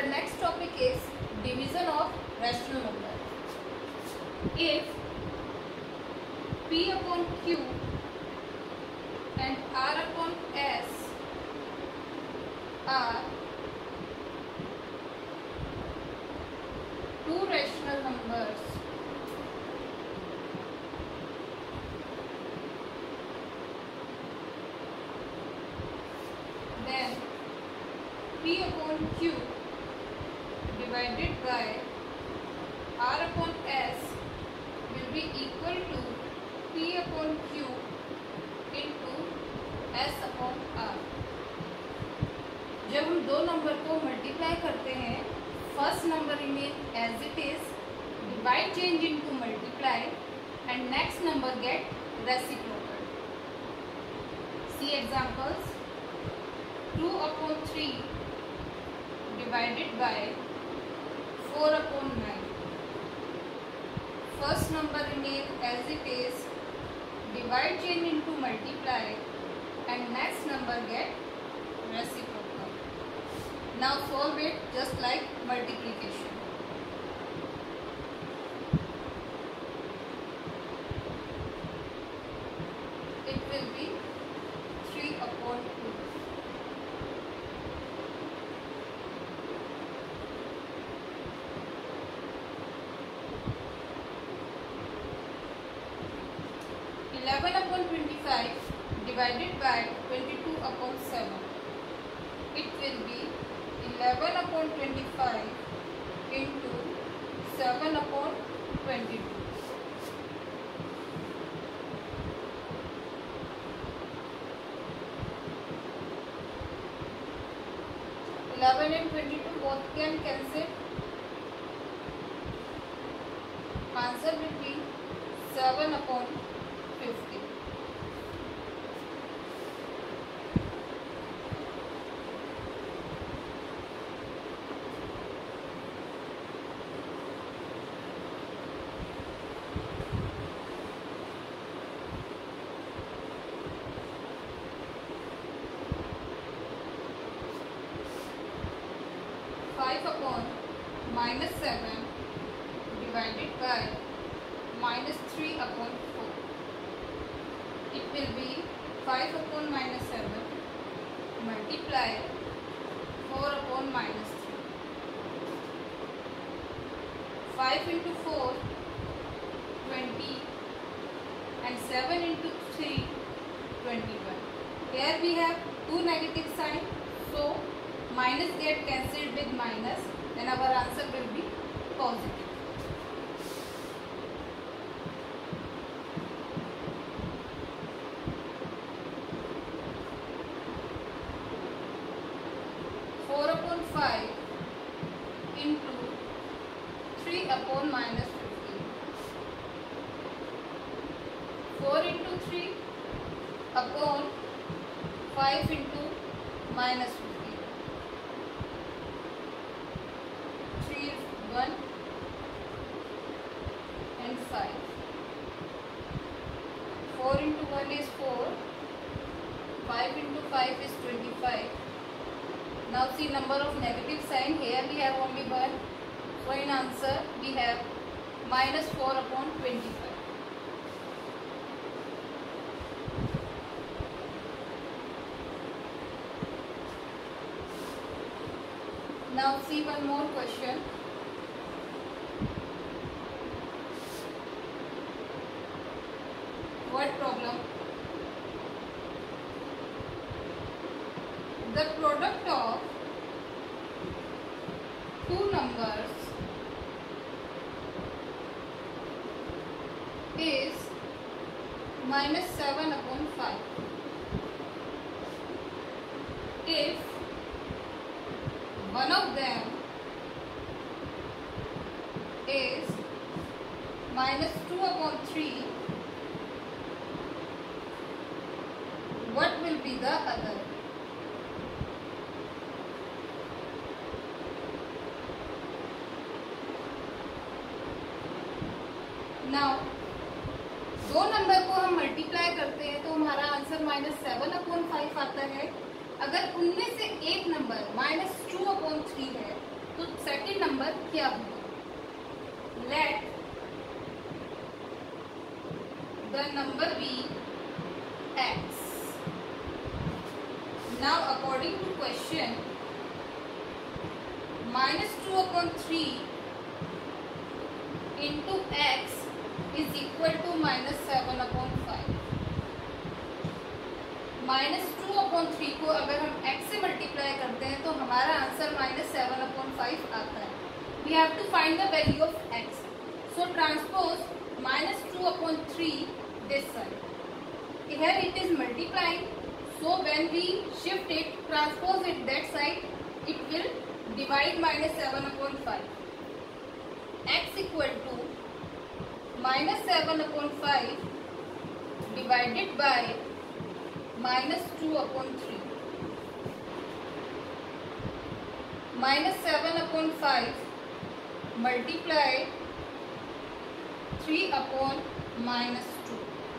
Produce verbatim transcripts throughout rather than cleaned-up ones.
our next topic is division of rational number. If P upon Q and R upon S are two rational numbers, then P upon Q divided by R upon S will be equal to P upon Q into S upon R. जब हम दो number को multiply करते हैं, first number remain as it is, divide change into multiply and next number get reciprocal. See examples. Two upon three divided by four upon nine. First number remain as it is, divide change into multiply and next number get reciprocal. Now solve it just like multiplication. It will be three upon two. eleven upon twenty-five divided by twenty-two upon seven. It will be eleven upon twenty-five into seven upon twenty-two. eleven and twenty-two both can cancel. Answer will be seven upon fifty. five upon minus seven divided by minus three upon four. It will be five upon minus seven multiply four upon minus three. five into four, twenty, and seven into three, twenty-one. Here we have two negative signs, so minus get cancelled with minus, then our answer will be positive. four upon five into three upon minus fifteen. four into three upon five into minus fifteen. three is one and five. four into one is four. five into five is twenty-five. Now see number of negative sign. Here we have only one. So in answer we have minus four upon twenty-five. Now see one more question. What problem? The product of two numbers is minus seven upon five. If one of them is minus two upon three, what will be the other? Now दो number को हम multiply करते हैं तो हमारा answer minus seven upon five आता है। अगर उनमें से एक number minus two upon three है तो क्या होगा? Let the number be x. Now according to question, minus two upon three into x is equal to minus seven upon five. Minus two upon three को अगर हम x से multiply करते हैं तो हमारा answer minus seven upon five आता है. We have to find the value of x. So transpose minus two upon three this side. Here it is multiplying. So when we shift it, transpose it that side, it will divide minus seven upon five. X equal to minus seven upon five divided by minus two upon three. Minus seven upon five multiply three upon minus two.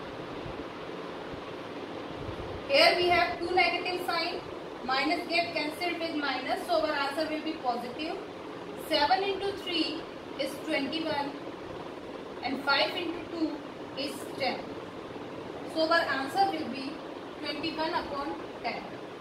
Here we have two negative sign. Minus get cancelled with minus, so our answer will be positive. seven into three is twenty-one and five into two is ten. So our answer will be twenty-one upon ten.